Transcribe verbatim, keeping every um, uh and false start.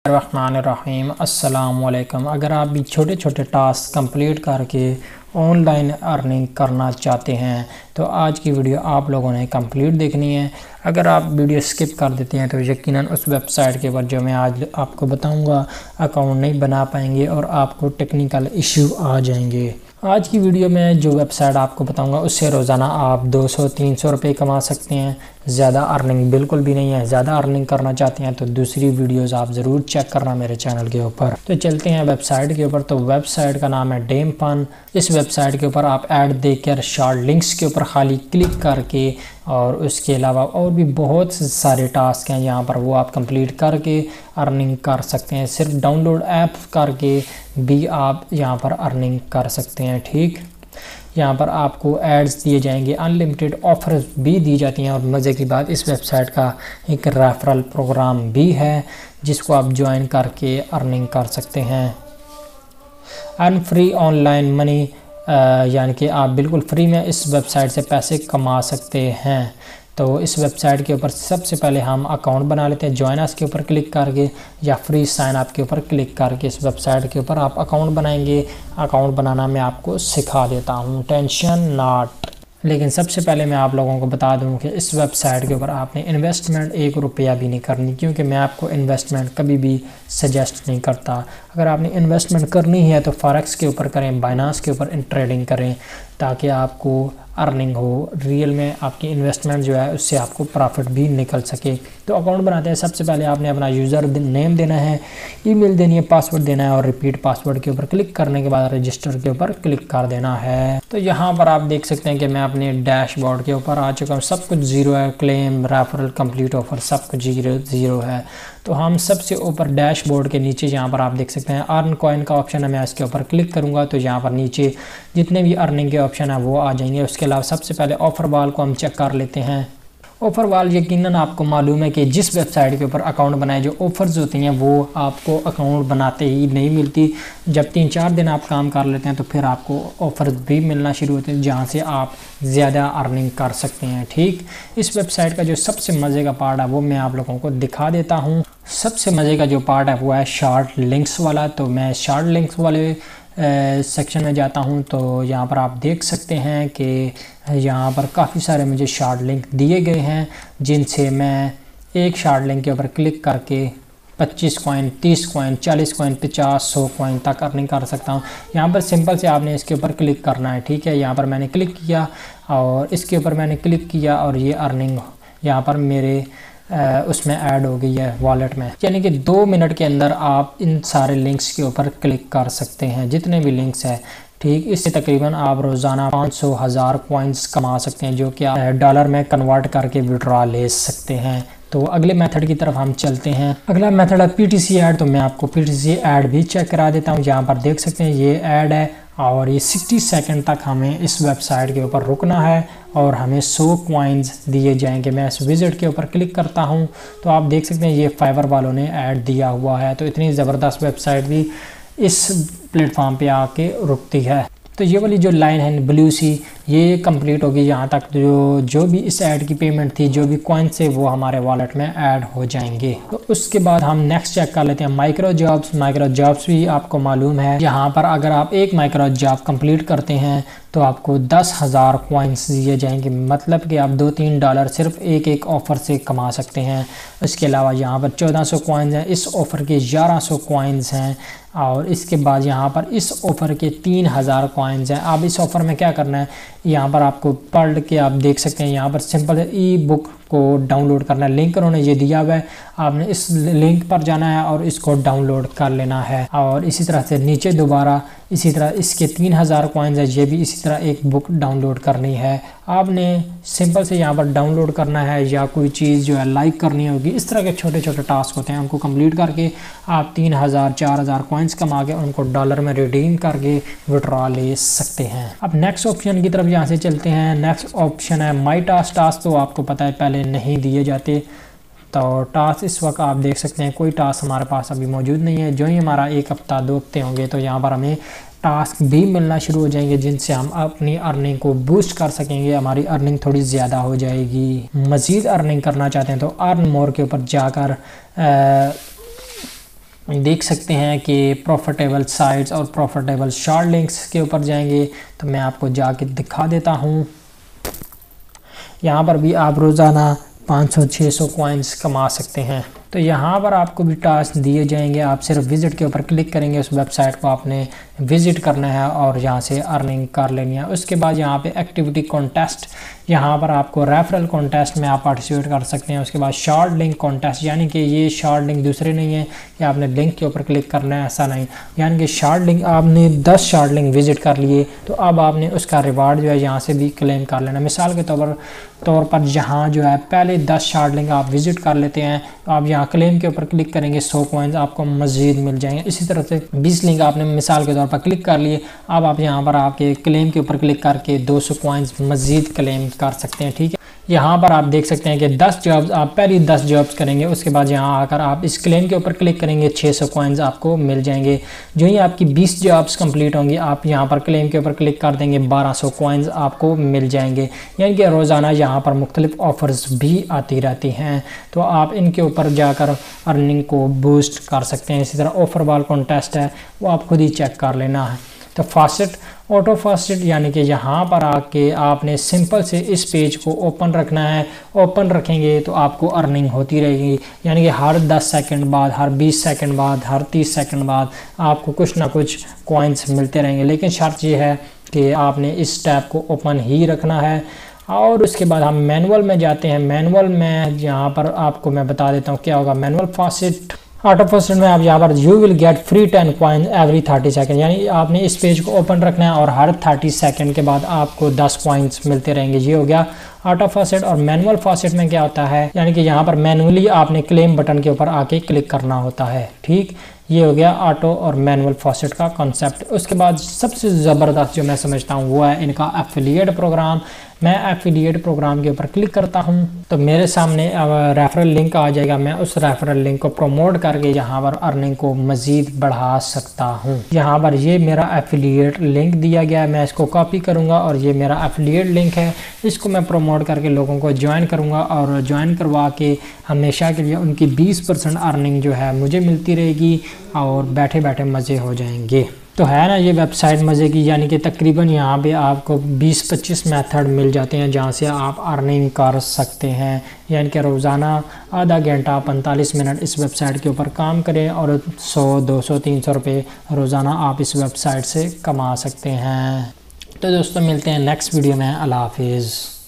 الرحمن الرحیم السلام علیکم۔ اگر آپ بھی چھوٹے چھوٹے ٹاسک کمپلیٹ کر کے آن لائن ارننگ کرنا چاہتے ہیں تو آج کی ویڈیو آپ لوگوں نے کمپلیٹ دیکھنی ہے۔ اگر آپ ویڈیو سکپ کر دیتے ہیں تو یقیناً اس ویب سائٹ کے اوپر جو میں آج آپ کو بتاؤں گا اکاؤنٹ نہیں بنا پائیں گے اور آپ کو ٹیکنیکل ایشو آ جائیں گے۔ آج کی ویڈیو میں جو ویب سائٹ آپ کو بتاؤں گا اس سے روزانہ آپ دو سو تین سو روپے کما سکتے ہیں۔ زیادہ ارننگ بالکل بھی نہیں ہے۔ زیادہ ارننگ کرنا چاہتے ہیں تو دوسری ویڈیوز آپ ضرور چیک کرنا میرے چینل کے اوپر۔ تو چلتے ہیں ویب سائٹ کے اوپر۔ تو ویب سائٹ کا نام ہے ڈیم فن۔ اس ویب سائٹ کے اوپر آپ ایڈ دیکھ کر شارٹ لنکس کے اوپر خالی کلک کر کے اور اس کے علاوہ اور بھی بہت سارے ٹاسک ہیں یہاں پر، وہ آپ کمپلیٹ کر کے ارننگ کر سکتے ہیں۔ صرف ڈاؤن لوڈ ایپ کر کے بھی آپ یہاں پر ارننگ کر سکتے ہیں۔ ٹھیک، یہاں پر آپ کو ایڈز دیے جائیں گے، انلمیٹڈ آفرز بھی دی جاتی ہیں، اور مزے کی بات اس ویب سائٹ کا ایک ریفرل پروگرام بھی ہے جس کو آپ جوائن کر کے ارننگ کر سکتے ہیں۔ ارن فری آن لائن منی، یعنی کہ آپ بالکل فری میں اس ویب سائٹ سے پیسے کما سکتے ہیں۔ تو اس ویب سائٹ کے اوپر سب سے پہلے ہم اکاؤنٹ بنا لیتے ہیں۔ جوائن اس کے اوپر کلک کر کے یا فری سائن اپ کے اوپر کلک کر کے اس ویب سائٹ کے اوپر آپ اکاؤنٹ بنائیں گے۔ اکاؤنٹ بنانا میں آپ کو سکھا دیتا ہوں، ٹینشن ناٹ۔ لیکن سب سے پہلے میں آپ لوگوں کو بتا دوں کہ اس ویب سائٹ کے اوپر آپ نے انویسٹمنٹ ایک روپیہ بھی نہیں کرنی، کیونکہ میں آپ کو انویسٹمنٹ کبھی بھی سجیسٹ نہیں کرتا۔ اگر آپ نے انویسٹمنٹ کرنی ہے تو فارکس کے اوپر کریں، بائنانس کے اوپر ٹریڈنگ کریں، تاکہ آپ کو ارننگ ہو، ریئل میں آپ کی انویسٹمنٹ جو ہے اس سے آپ کو پرافٹ بھی نکل سکے۔ تو اکاؤنٹ بناتے ہیں، سب سے پہلے آپ نے اپنا یوزر نیم دینا ہے، ای میل دینی ہے، پاسورڈ دینا ہے، اور ریپیٹ پاسورڈ کے اوپر کلک کرنے کے بعد رجسٹر کے اوپر کلک کر دینا ہے۔ تو یہاں پر آپ دیکھ سکتے ہیں کہ میں اپنے ڈیش بورڈ کے اوپر آ چکا ہوں، سب کچھ زیرو ہے، کلیم، ریفرل، کمپلیٹ آفر، سب کچھ زیرو زیرو ہے۔ تو ہم سب سے اوپر ڈیش بورڈ کے نیچے یہاں پر آپ دیکھ سکتے ہیں ارن کوائن کا آپشن ہے، میں اس کے اوپر کلک کروں گا تو یہاں پر نیچے جتنے بھی ارننگ کے آپشن ہیں وہ آ جائیں گے۔ اس کے علاوہ سب سے پہلے آفر وال کو ہم چیک کر لیتے ہیں۔ آفر وال یقیناً آپ کو معلوم ہے کہ جس ویب سائٹ کے اوپر اکاؤنٹ بنائے جو آفرز ہوتی ہیں وہ آپ کو اکاؤنٹ بناتے ہی نہیں ملتی، جب تین چار دن آپ کام کر لیتے ہیں تو پھر آپ کو آفرز بھی ملنا شروع ہوتے ہیں جہاں سے آپ زیادہ ارننگ کر سکتے ہیں۔ ٹھیک، اس ویب سائٹ کا جو سب سے مزے کا پارٹ ہے وہ میں آپ لوگوں کو دکھا دیتا ہوں۔ سب سے مزے کا جو پارٹ ہے وہ ہے شارٹ لنکس والا۔ تو میں شارٹ لنکس والے سیکشن میں جاتا ہوں، تو یہاں پر آپ دیکھ سکتے ہیں کہ یہاں پر کافی سارے مجھے شارٹ لنک دیے گئے ہیں، جن سے میں ایک شارٹ لنک کے اوپر کلک کر کے پچیس کوائن، تیس کوائن، چالیس کوائن، پچاس، سو کوائن تک ارننگ کر سکتا ہوں۔ یہاں پر سمپل سے آپ نے اس کے اوپر کلک کرنا ہے۔ ٹھیک ہے، یہاں پر میں نے کلک کیا اور اس کے اوپر میں نے کلک کیا اور یہ ارننگ یہاں پر میرے اس میں ایڈ ہو گئی ہے والیٹ میں، یعنی کہ دو منٹ کے اندر آپ ان سارے لنکس کے اوپر کلک کر سکتے ہیں جتنے بھی لنکس ہیں۔ ٹھیک، اس سے تقریباً آپ روزانہ پانچ سو ہزار کوائنز کما سکتے ہیں، جو کہ آپ ڈالر میں کنورٹ کر کے وڈرا لے سکتے ہیں۔ تو اگلے میتھڈ کی طرف ہم چلتے ہیں۔ اگلا میتھڈ ہے پی ٹی سی ایڈ۔ تو میں آپ کو پی ٹی سی ایڈ بھی چیک کرا دیتا ہوں۔ یہاں پر دیکھ سکتے ہیں یہ ایڈ ہے اور یہ سکسٹی سیکنڈ تک ہمیں اس ویب سائٹ کے اوپر رکنا ہے اور ہمیں سو کوائنز دیے جائیں گے۔ میں اس وزٹ کے اوپر کلک کرتا ہوں تو آپ دیکھ سکتے ہیں یہ فائبر والوں نے ایڈ دیا ہوا ہے۔ تو اتنی زبردست ویب سائٹ بھی اس پلیٹ فارم پہ آ کے رکتی ہے۔ تو یہ والی جو لائن ہے بلیو سی، یہ کمپلیٹ ہوگی یہاں تک جو جو بھی اس ایڈ کی پیمنٹ تھی، جو بھی کوائن سے، وہ ہمارے والیٹ میں ایڈ ہو جائیں گے۔ تو اس کے بعد ہم نیکسٹ چیک کر لیتے ہیں مائکرو جابس۔ مائکرو جابس بھی آپ کو معلوم ہے، یہاں پر اگر آپ ایک مائکرو جاب کمپلیٹ کرتے ہیں تو آپ کو دس ہزار کوائنس دیے جائیں گے، مطلب کہ آپ دو تین ڈالر صرف ایک ایک آفر سے کما سکتے ہیں۔ اس کے علاوہ یہاں پر چودہ سو کوائنز ہیں، اس آفر کے گیارہ سو کوائنز ہیں، اور اس کے بعد یہاں پر اس آفر کے تین ہزار کوائنز ہیں۔ اب اس آفر میں کیا کرنا ہے، یہاں پر آپ کو پڑھ کے آپ دیکھ سکتے ہیں، یہاں پر سمپل ای بک کو ڈاؤن لوڈ کرنا ہے۔ لنک انہوں نے یہ دیا ہوا ہے، آپ نے اس لنک پر جانا ہے اور اس کو ڈاؤن لوڈ کر لینا ہے، اور اسی طرح سے نیچے دوبارہ اسی طرح اس کے تین ہزار کوائنز ہیں، یہ بھی اسی طرح ایک بک ڈاؤن لوڈ کرنی ہے۔ آپ نے سمپل سے یہاں پر ڈاؤن لوڈ کرنا ہے یا کوئی چیز جو ہے لائک کرنی ہوگی، اس طرح کے چھوٹے چھوٹے ٹاسک ہوتے ہیں، ان کو کمپلیٹ کر کے آپ تین ہزار چار ہزار کوائنز کما کے ان کو ڈالر میں ریڈیم کر کے وڈرا لے سکتے ہیں۔ اب نیکسٹ آپشن کی طرف یہاں سے چلتے ہیں۔ نیکسٹ آپشن ہے مائی ٹاسک۔ ٹاسک تو آپ کو پتہ ہے پہلے نہیں دیے جاتے، تو ٹاسک اس وقت آپ دیکھ سکتے ہیں کوئی ٹاسک ہمارے پاس ابھی موجود نہیں ہے۔ جو ہی ہمارا ایک ہفتہ دو ہفتے ہوں گے تو یہاں پر ہمیں ٹاسک بھی ملنا شروع ہو جائیں گے، جن سے ہم اپنی ارننگ کو بوسٹ کر سکیں گے، ہماری ارننگ تھوڑی زیادہ ہو جائے گی۔ مزید ارننگ کرنا چاہتے ہیں تو ارن مور کے اوپر جا کر دیکھ سکتے ہیں کہ پروفیٹیبل سائٹس اور پروفیٹیبل شارٹ لنکس کے اوپر جائیں گے تو میں آپ کو جا کے دکھا دیتا ہوں. یہاں پر بھی آپ روزانہ پانچ سو چھ سو کوائنس کما سکتے ہیں. تو یہاں پر آپ کو بھی ٹاسک دیے جائیں گے. آپ صرف وزٹ کے اوپر کلک کریں گے, اس ویب سائٹ کو آپ نے وزٹ کرنا ہے اور یہاں سے ارننگ کر لینی ہے. اس کے بعد یہاں پہ ایکٹیویٹی کانٹیسٹ, یہاں پر آپ کو ریفرل کانٹیسٹ میں آپ پارٹیسپیٹ کر سکتے ہیں. اس کے بعد شارٹ لنک کانٹیسٹ, یعنی کہ یہ شارٹ لنک دوسرے نہیں ہیں کہ آپ نے لنک کے اوپر کلک کرنا ہے, ایسا نہیں. یعنی کہ شارٹ لنک آپ نے دس شارٹ لنک وزٹ کر لیے تو اب آپ نے اس کا ریوارڈ جو ہے یہاں سے بھی کلیم کر لینا. مثال کے طور پر طور پر جہاں جو ہے پہلے دس شارٹ لنک آپ وزٹ کر لیتے ہیں تو آپ یہاں کلیم کے اوپر کلک کریں گے, سو کوائنز آپ کو مزید مل جائیں گے. اسی طرح سے بیس لنک آپ نے مثال کے طور پر کلک کر لیے, اب آپ یہاں پر آپ کے کلیم کے اوپر کلک کر کے دو سو کوائنز مزید کلیم کر سکتے ہیں. ٹھیک ہے, یہاں پر آپ دیکھ سکتے ہیں کہ دس جابز آپ پہلی دس جابز کریں گے, اس کے بعد یہاں آ کر آپ اس کلیم کے اوپر کلک کریں گے, چھ سو کوائنز آپ کو مل جائیں گے. جو ہی آپ کی بیس جابز کمپلیٹ ہوں گی آپ یہاں پر کلیم کے اوپر کلک کر دیں گے, بارہ سو کوائنز آپ کو مل جائیں گے. یعنی کہ روزانہ یہاں پر مختلف آفرز بھی آتی رہتی ہیں تو آپ ان کے اوپر جا کر ارننگ کو بوسٹ کر سکتے ہیں. اسی طرح آفر وال کانٹیسٹ ہے وہ آپ خود ہی چیک کر لینا ہے. تو فاسٹ آٹو فاسٹ یعنی کہ یہاں پر آ کے آپ نے سمپل سے اس پیج کو اوپن رکھنا ہے. اوپن رکھیں گے تو آپ کو ارننگ ہوتی رہے گی, یعنی کہ ہر دس سیکنڈ بعد, ہر بیس سیکنڈ بعد, ہر تیس سیکنڈ بعد آپ کو کچھ نہ کچھ کوائنس ملتے رہیں گے. لیکن شرط یہ ہے کہ آپ نے اس ٹیب کو اوپن ہی رکھنا ہے. اور اس کے بعد ہم مینول میں جاتے ہیں. مینول میں یہاں پر آپ کو میں بتا دیتا ہوں کیا ہوگا. مینول فاسٹ آٹو فاسٹ میں آپ یہاں پر you will get free ten coin every thirty second, یعنی آپ نے اس پیج کو اوپن رکھنا ہے اور ہر تھرٹی سیکنڈ کے بعد آپ کو دس کوائنس ملتے رہیں گے. یہ ہو گیا آٹو فاسٹ. اور مینول فاسٹ میں کیا ہوتا ہے, یعنی کہ یہاں پر مینولی آپ نے کلیم بٹن کے اوپر آ کے کلک کرنا ہوتا ہے. ٹھیک, یہ ہو گیا آٹو اور مینول فاسٹ کا کنسیپٹ. اس کے بعد سب سے زبردست جو میں سمجھتا ہوں وہ ہے ان کا ایفیلیٹ پروگرام. میں ایفیلیٹ پروگرام کے اوپر کلک کرتا ہوں تو میرے سامنے ریفرل لنک آ جائے گا. میں اس ریفرل لنک کو پروموٹ کر کے یہاں پر ارننگ کو مزید بڑھا سکتا ہوں. یہاں پر یہ میرا ایفیلیٹ لنک دیا گیا ہے, میں اس کو کاپی کروں گا اور یہ میرا ایفیلیٹ لنک ہے. اس کو میں پروموٹ کر کے لوگوں کو جوائن کروں گا اور جوائن کروا کے ہمیشہ کے لیے ان کی بیس پرسنٹ ارننگ جو ہے مجھے ملتی رہے گی اور بیٹھے بیٹھے مزے ہو جائیں گے. تو ہے نا یہ ویب سائٹ مزے کی, یعنی کہ تقریباً یہاں پہ آپ کو بیس پچیس میتھڈ مل جاتے ہیں جہاں سے آپ ارننگ کر سکتے ہیں. یعنی کہ روزانہ آدھا گھنٹہ پینتالیس منٹ اس ویب سائٹ کے اوپر کام کریں اور سو دو سو تین سو روپے روزانہ آپ اس ویب سائٹ سے کما سکتے ہیں. تو دوستوں ملتے ہیں نیکسٹ ویڈیو میں. اللہ حافظ.